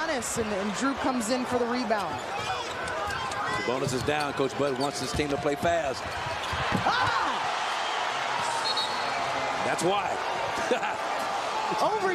Giannis, and Drew comes in for the rebound. Bonus is down. Coach Bud wants his team to play fast. Ah! That's why. Over